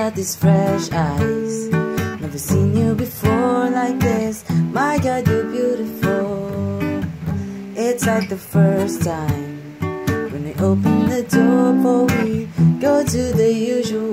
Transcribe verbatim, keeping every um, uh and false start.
got these fresh eyes. Never seen you before like this. My God, you're beautiful. It's like the first time when we open the door before we go to the usual